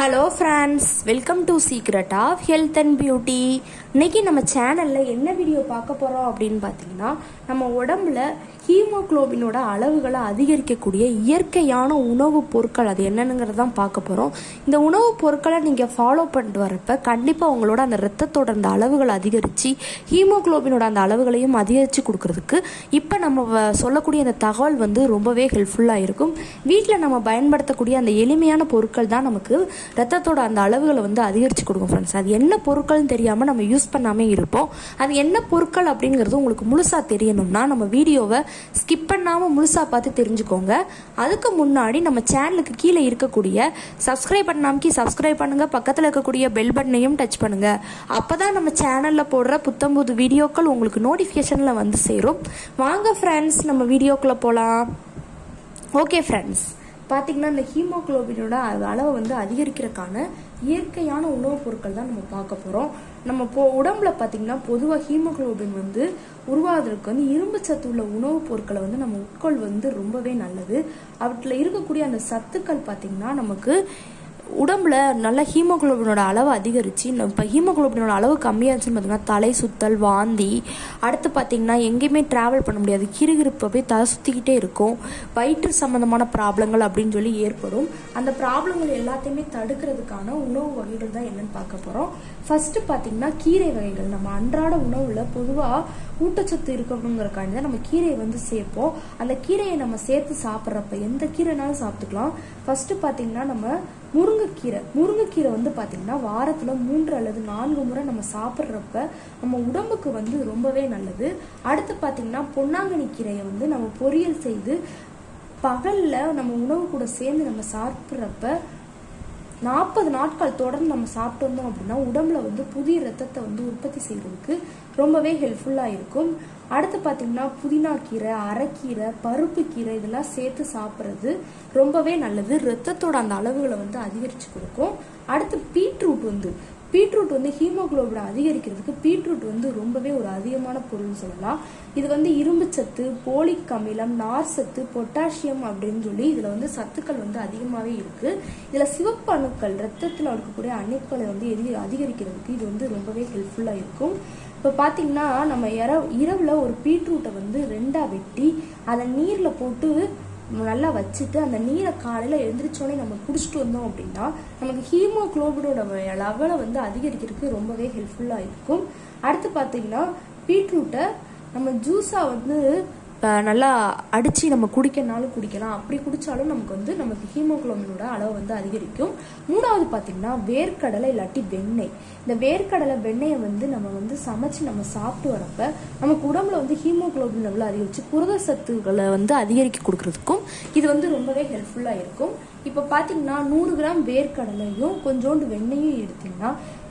Hello friends, welcome to secret of health and beauty. இன்றைக்கி நம்ம சேனலில் என்ன வீடியோ பார்க்க போகிறோம் அப்படின்னு பார்த்தீங்கன்னா, நம்ம உடம்புல ஹீமோக்ளோபினோட அளவுகளை அதிகரிக்கக்கூடிய இயற்கையான உணவுப் பொருட்கள் அது என்னென்னுங்கிறது தான் பார்க்க போகிறோம். இந்த உணவுப் பொருட்களை நீங்கள் ஃபாலோ பண்ணிட்டு வரப்போ கண்டிப்பாக உங்களோட அந்த ரத்தத்தோட அந்த அளவுகளை அதிகரித்து ஹீமோக்ளோபினோட அந்த அளவுகளையும் அதிகரித்து கொடுக்கறதுக்கு இப்போ நம்ம சொல்லக்கூடிய அந்த தகவல் ரொம்பவே ஹெல்ப்ஃபுல்லாக இருக்கும். வீட்டில் நம்ம பயன்படுத்தக்கூடிய அந்த எளிமையான பொருட்கள் தான் நமக்கு ரத்தத்தோட அந்த அளவுகளை அதிகரித்து கொடுக்கும் ஃப்ரெண்ட்ஸ். அது என்ன பொருட்கள்னு தெரியாமல் நம்ம யூஸ் பண்ணாமல் இருப்போம். அது என்ன பொருட்கள் அப்படிங்கிறது உங்களுக்கு முழுசாக தெரியணும்னா நம்ம வீடியோவை ஸ்கிப் பண்ணாமல் முழுசாக பார்த்து தெரிஞ்சுக்கோங்க. அதுக்கு முன்னாடி நம்ம சேனலுக்கு கீழே இருக்கக்கூடிய சப்ஸ்கிரைப் பண்ணாமக்கி சப்ஸ்கிரைப் பண்ணுங்கள், பக்கத்தில் இருக்கக்கூடிய பெல் பட்டனையும் டச் பண்ணுங்கள். அப்போ தான் நம்ம சேனலில் போடுற புத்தம்புது வீடியோக்கள் உங்களுக்கு நோட்டிஃபிகேஷனில் சேரும். வாங்க ஃப்ரெண்ட்ஸ், நம்ம வீடியோக்குள்ளே போகலாம். ஓகே ஃப்ரெண்ட்ஸ், பார்த்திங்கன்னா இந்த ஹீமோக்ளோபினோட அளவை அதிகரிக்கிறதுக்கான இயற்கையான உணவுப் பொருட்கள் தான் நம்ம பார்க்க போகிறோம். நம்ம உடம்புல பார்த்திங்கன்னா பொதுவாக ஹீமோக்ளோபின் உருவாவதற்கு இரும்பு சத்து உள்ள உணவுப் பொருட்களை நம்ம உட்கொள்வது ரொம்பவே நல்லது. அவற்றில் இருக்கக்கூடிய அந்த சத்துக்கள் பார்த்திங்கன்னா நமக்கு உடம்புல நல்ல ஹீமோக்ளோபினோட அளவு அதிகரித்து, இப்போ ஹீமோக்ளோபினோட அளவு கம்மியாச்சுன்னு பார்த்தீங்கன்னா தலை சுத்தல், வாந்தி, அடுத்து பார்த்திங்கன்னா எங்கேயுமே ட்ராவல் பண்ண முடியாது, கிறுகிறுப்பு போய் தலை சுற்றிக்கிட்டே இருக்கும், வயிற்று சம்மந்தமான ப்ராப்ளங்கள் அப்படின்னு சொல்லி ஏற்படும். அந்த ப்ராப்ளங்கள் எல்லாத்தையுமே தடுக்கிறதுக்கான உணவு வகைகள் தான் என்னென்னு பார்க்க போகிறோம். ஃபஸ்ட்டு பார்த்திங்கன்னா கீரை வகைகள். நம்ம அன்றாட உணவில் பொதுவாக ஊட்டச்சத்து இருக்கணுங்கிறக்காண்டி தான் நம்ம கீரையை சேர்ப்போம். அந்த கீரையை நம்ம சேர்த்து சாப்பிட்றப்ப எந்த கீரைனாலும் சாப்பிட்டுக்கலாம். ஃபஸ்ட்டு பார்த்திங்கன்னா நம்ம முருங்கைக்கீரை பார்த்தீங்கன்னா வாரத்தில் 3 அல்லது 4 முறை நம்ம சாப்பிட்றப்ப நம்ம உடம்புக்கு ரொம்பவே நல்லது. அடுத்து பார்த்தீங்கன்னா பொன்னாங்கண்ணி கீரையை நம்ம பொரியல் செய்து பகலில் நம்ம உணவு கூட சேர்ந்து நம்ம சாப்பிட்றப்ப 40 நாட்கள் தொடர்ந்து நம்ம சாப்பிட்டு வந்தோம் அப்படின்னா உடம்புல புதிய ரத்தத்தை உற்பத்தி செய்யறதுக்கு ரொம்பவே ஹெல்ப்ஃபுல்லாக இருக்கும். அடுத்து பார்த்தீங்கன்னா புதினா கீரை, அரைக்கீரை, பருப்பு கீரை இதெல்லாம் சேர்த்து சாப்பிட்றது ரொம்பவே நல்லது. ரத்தத்தோட அந்த அளவுகளை அதிகரித்து கொடுக்கும். அடுத்து பீட்ரூட் ஹீமோக்ளோபினை அதிகரிக்கிறதுக்கு பீட்ரூட் ரொம்பவே ஒரு அதிகமான பொருள்னு சொல்லலாம். இது இரும்பு சத்து, போலிக் அமிலம், நார் சத்து, பொட்டாசியம் அப்படின்னு சொல்லி இதுல சத்துக்கள் அதிகமாகவே இருக்கு. இதுல சிவப்பு அணுக்கள் ரத்தத்தில் இருக்கக்கூடிய அணுக்களை அதிகரிக்கிறதுக்கு இது ரொம்பவே ஹெல்ப்ஃபுல்லா இருக்கும். இப்போ பார்த்தீங்கன்னா நம்ம இரவுல ஒரு பீட்ரூட்டை 2ஆ வெட்டி அதை நீரில் போட்டு நல்லா வச்சுட்டு அந்த நீரை காலையில் எழுந்திரிச்சோடனே நம்ம குடிச்சிட்டு வந்தோம் அப்படின்னா நமக்கு ஹீமோக்ளோபினோட லெவலை அதிகரிக்கிறதுக்கு ரொம்பவே ஹெல்ப்ஃபுல்லாக இருக்கும். அடுத்து பார்த்தீங்கன்னா பீட்ரூட்டை நம்ம ஜூஸாக நல்லா அடித்து நம்ம குடிக்கனாலும் குடிக்கலாம். அப்படி குடித்தாலும் நமக்கு ஹீமோக்ளோபினோட அளவு அதிகரிக்கும். மூணாவது பார்த்திங்கன்னா வேர்க்கடலை இல்லாட்டி வெண்ணெய். இந்த வேர்க்கடலை வெண்ணெயை நம்ம சமைச்சு நம்ம சாப்பிட்டு வரப்ப நமக்கு உடம்புல ஹீமோக்ளோபின் லெவலில் அதிகரித்து புரத சத்துக்களை அதிகரிக்க கொடுக்கறதுக்கும் இது ரொம்பவே ஹெல்ப்ஃபுல்லாக இருக்கும். இப்போ பார்த்தீங்கன்னா 100 கிராம் வேர்க்கடலையும் கொஞ்சோண்டு வெண்ணெயும் எடுத்தீங்கன்னா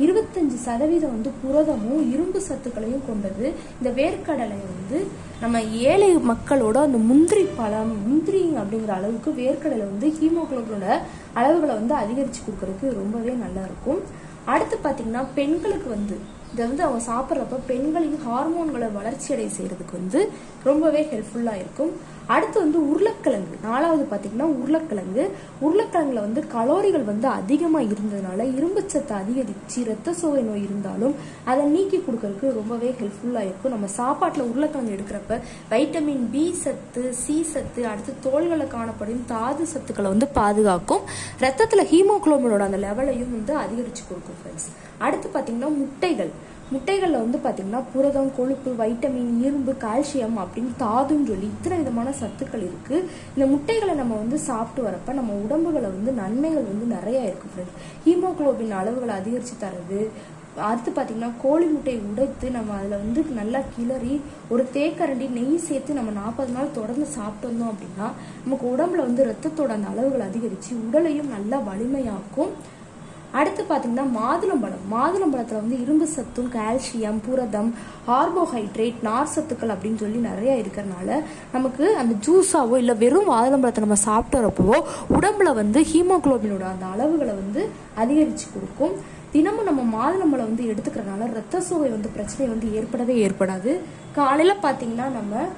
25% புரதமும் இரும்பு சத்துக்களையும் கொண்டது. இந்த வேர்க்கடலை நம்ம ஏழை மக்களோட அந்த முந்திரி அப்படிங்கிற அளவுக்கு வேர்க்கடலை ஹீமோக்ளோபினோட அளவுகளை அதிகரித்து கொடுக்கறதுக்கு ரொம்பவே நல்லா இருக்கும். அடுத்து பார்த்தீங்கன்னா பெண்களுக்கு இதை அவங்க சாப்பிட்றப்ப பெண்களின் ஹார்மோன்களை வளர்ச்சி அடைய செய்யறதுக்கு ரொம்பவே ஹெல்ப்ஃபுல்லாக இருக்கும். அடுத்து உருளைக்கிழங்கு. 4வது பார்த்தீங்கன்னா உருளைக்கிழங்குல கலோரிகள் அதிகமாக இருந்ததுனால இரும்பு சத்து அதிகரித்து ரத்த சோகை நோய் இருந்தாலும் அதை நீக்கி கொடுக்கறதுக்கு ரொம்பவே ஹெல்ப்ஃபுல்லாக இருக்கும். நம்ம சாப்பாட்டில் உருளைக்கிழங்கு எடுக்கிறப்ப வைட்டமின் பி சத்து, சி சத்து, அடுத்து தோள்களை காணப்படும் தாது சத்துக்களை பாதுகாக்கும். ரத்தத்தில் ஹீமோக்ளோபினோட அந்த லெவலையும் அதிகரித்து கொடுக்கும் ஃப்ரெண்ட்ஸ். அடுத்து பார்த்தீங்கன்னா முட்டைகளில் பார்த்தீங்கன்னா புரதம், கொழுப்பு, வைட்டமின், இரும்பு, கால்சியம் அப்படின்னு தாதுன்னு சொல்லி இத்தனை விதமான சத்துக்கள் இருக்கு. இந்த முட்டைகளை நம்ம சாப்பிட்டு வரப்ப நம்ம உடம்புகளை நன்மைகள் நிறைய இருக்கு ஃப்ரெண்ட்ஸ். ஹீமோக்ளோபின் அளவுகளை அதிகரித்து தரது. அடுத்து பார்த்தீங்கன்னா கோழி முட்டையை உடைத்து நம்ம அதில் நல்லா கிளறி ஒரு தேக்கரண்டி நெய் சேர்த்து நம்ம 40 நாள் தொடர்ந்து சாப்பிட்டு வந்தோம் அப்படின்னா நமக்கு உடம்புல ரத்தத்தோட அந்த அளவுகள் அதிகரித்து உடலையும் நல்லா வலிமையாக்கும். அடுத்து பார்த்தீங்கன்னா மாதுளம்பழத்தில் இரும்பு சத்தும், கால்சியம், புரதம், கார்போஹைட்ரேட், நார் சத்துக்கள் அப்படின்னு சொல்லி நிறைய இருக்கிறதுனால நமக்கு அந்த ஜூஸாவோ இல்லை வெறும் மாதுளம்பழத்தை நம்ம சாப்பிட்டு வரப்போ உடம்புல ஹீமோக்ளோபினோட அந்த அளவுகளை அதிகரித்து கொடுக்கும். தினமும் நம்ம மாதுளம்பழம் எடுத்துக்கிறதுனால ரத்த சோகை பிரச்சனை ஏற்படவே ஏற்படாது. காலையில் பார்த்தீங்கன்னா நம்ம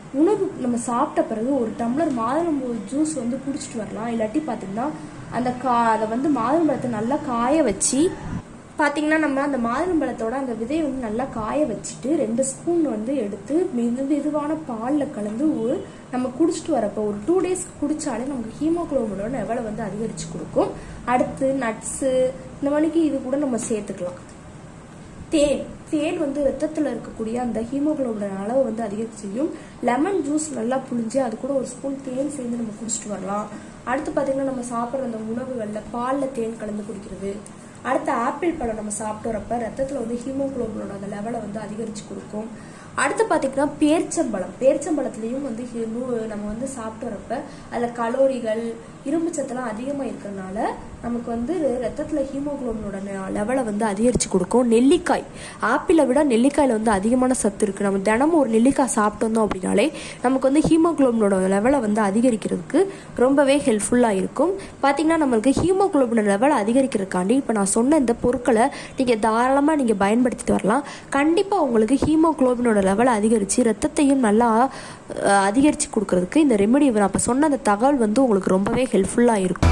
உணவு நம்ம சாப்பிட்ட பிறகு ஒரு டம்ளர் மாதுளம்பழம் ஜூஸ் வந்து குடிச்சிட்டு வரலாம். இல்லாட்டி பார்த்தீங்கன்னா அதை வந்து மாதுளம்பழத்தை நல்லா காய வச்சு பார்த்தீங்கன்னா நம்ம அந்த மாதுளம்பழத்தோட அந்த விதையை வந்து நல்லா காய வச்சுட்டு 2 ஸ்பூன் வந்து எடுத்து மெதுவான பாலில் கலந்து நம்ம குடிச்சிட்டு வரப்போ ஒரு 2 days குடிச்சாலே நமக்கு ஹீமோகுளோபினோட லெவலை வந்து அதிகரித்து கொடுக்கும். அடுத்து நட்ஸு இந்த மணிக்கு இது கூட நம்ம சேர்த்துக்கலாம். தேன் வந்து ரத்தத்தில் இருக்கக்கூடிய அந்த ஹீமோகுளோபின் அளவு வந்து அதிகரித்து செய்யும். லெமன் ஜூஸ் நல்லா புழிஞ்சு அது கூட 1 ஸ்பூன் தேன் சேர்ந்து நம்ம குடிச்சிட்டு வரலாம். அடுத்து பார்த்தீங்கன்னா நம்ம சாப்பிட்ற அந்த உணவுகளில் பாலில் தேன் கலந்து குடிக்கிறது. அடுத்து ஆப்பிள் பழம் நம்ம சாப்பிட்டு வரப்ப ரத்தத்தில் வந்து ஹீமோகுளோபினோட அந்த லெவலை வந்து அதிகரித்து கொடுக்கும். அடுத்து பார்த்தீங்கன்னா பேரிச்சம்பழத்துலேயும் வந்து நம்ம வந்து சாப்பிட்டு வரப்ப அதில் கலோரிகள் இரும்பு சத்தெல்லாம் அதிகமாக இருக்கிறதுனால நமக்கு வந்து ரத்தத்தில் ஹீமோகுளோபினோட லெவலை வந்து அதிகரித்து கொடுக்கும். நெல்லிக்காய், ஆப்பிளை விட நெல்லிக்காயில் வந்து அதிகமான சத்து இருக்குது. நம்ம தினமும் ஒரு நெல்லிக்காய் சாப்பிட்டு வந்தோம் அப்படின்னாலே நமக்கு வந்து ஹீமோகுளோபினோட லெவலை வந்து அதிகரிக்கிறதுக்கு ரொம்பவே ஹெல்ப்ஃபுல்லாக இருக்கும். பார்த்தீங்கன்னா நம்மளுக்கு ஹீமோகுளோபின் லெவல் அதிகரிக்கிறதுக்காண்டி இப்போ நான் சொன்ன இந்த பொருட்களை நீங்கள் தாராளமாக நீங்கள் பயன்படுத்திட்டு வரலாம். கண்டிப்பாக உங்களுக்கு ஹீமோகுளோபினோட லெவலை அதிகரித்து ரத்தத்தையும் நல்லா அதிகரித்து கொடுக்கறதுக்கு இந்த ரெமெடி நான் இப்போ சொன்ன அந்த தகவல் வந்து உங்களுக்கு ரொம்பவே ஹெல்ப்ஃபுல்லாக இருக்கும்.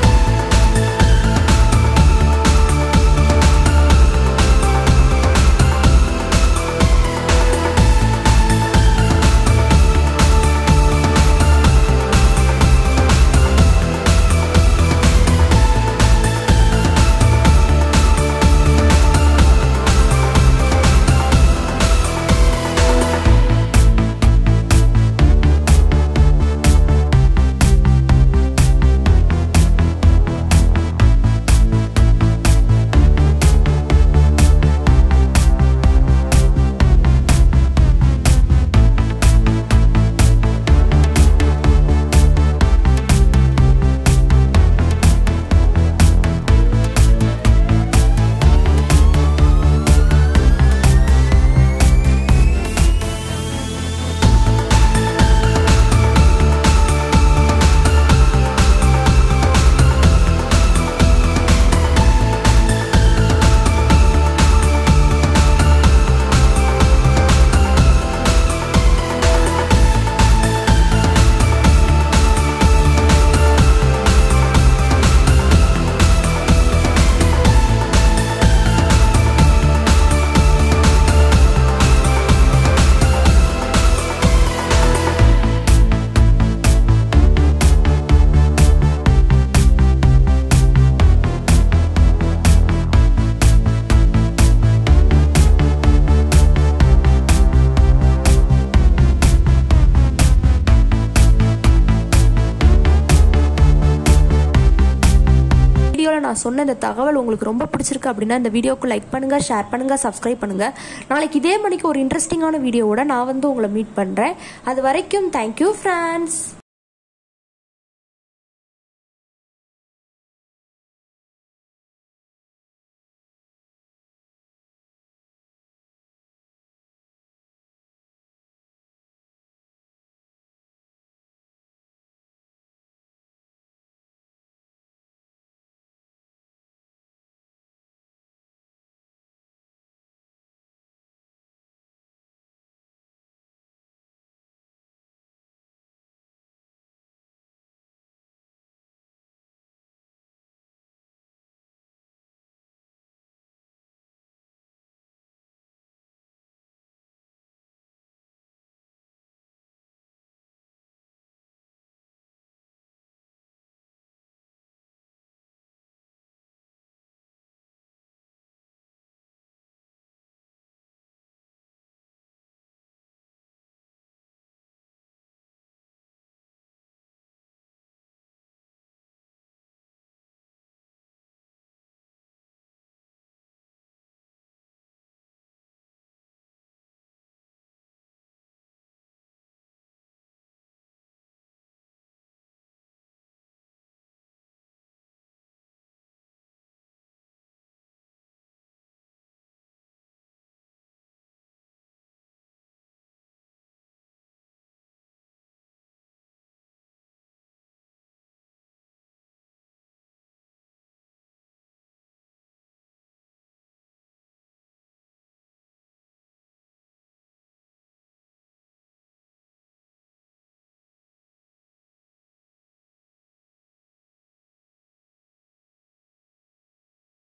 நான் சொன்ன இந்த தகவல் உங்களுக்கு ரொம்ப பிடிச்சிருக்கு அப்படின்னா இந்த வீடியோக்கு லைக் பண்ணுங்க, ஷேர் பண்ணுங்க, சப்ஸ்கிரைப் பண்ணுங்க. நாளைக்கு இதே மணிக்கு ஒரு இன்ட்ரெஸ்டிங்கான வீடியோவோட நான் வந்து உங்களை மீட் பண்றேன். அது வரைக்கும் தேங்க்யூ ஃப்ரெண்ட்ஸ்.